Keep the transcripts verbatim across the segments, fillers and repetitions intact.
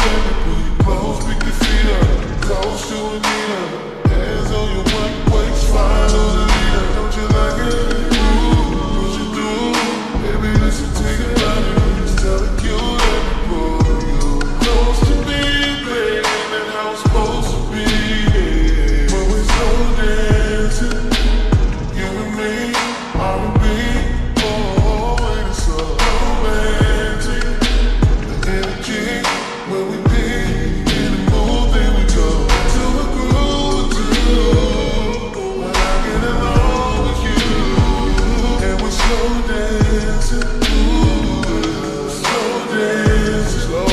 let me pull you close, pick your feet up, close to a needle. Hands on your one waist, follow the leader. Don't you like it? Ooh, what you do? Baby, listen, take it out of me. Just tell the cue, let me pull you close to me, baby. That's how it's supposed to be. When we slow dancing, you and me, R and B. Oh, and it's so romantic. The energy when we be in the mood, then we go to a groove too. When I get along with you, and we're slow dancing, ooh, slow dancing, slow.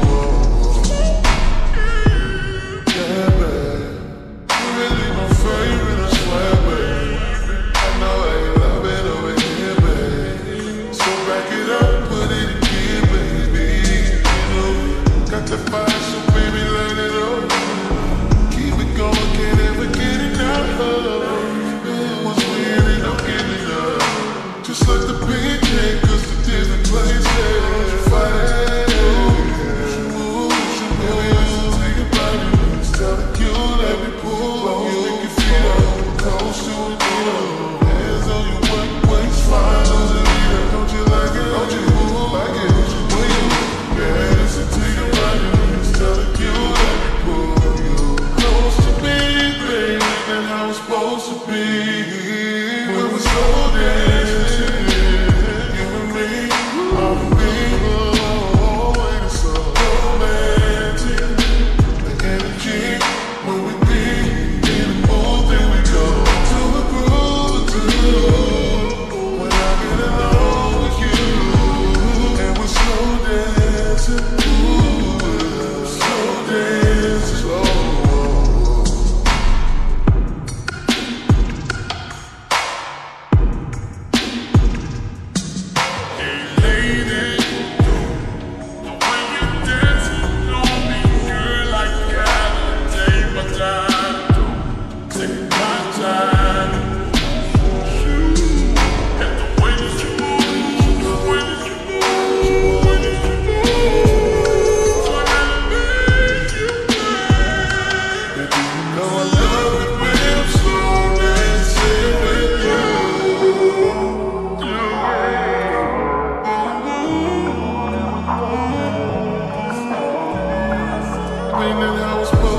Yeah, babe, you really my favorite, I swear, babe. I know how you love it over here, babe. So back it up, put it in gear, baby. You know, got that fire, so baby, light it up. Keep it going, can't ever get enough. Once we in it, I'm getting enough. Just like the beat take us to different places. Don't you fight it? You move, you move, take it by the knees. Tell the cue, let me pull you. Make your feet up, close to a needle. Hands on your one waist, follow the leader. Don't you like it? Don't you move like it? Will you? Yeah, listen, take it by the knees. Tell the cue, let me pull you close to me, baby. That's how it's supposed to be. When we're slow dancing, you and me, R and B. Oh, and it's so romantic. The energy when we be in the mood, then we go to a groove too. When I get along with you, and we're slow dancing, ooh, slow dancing, slow. How it's supposed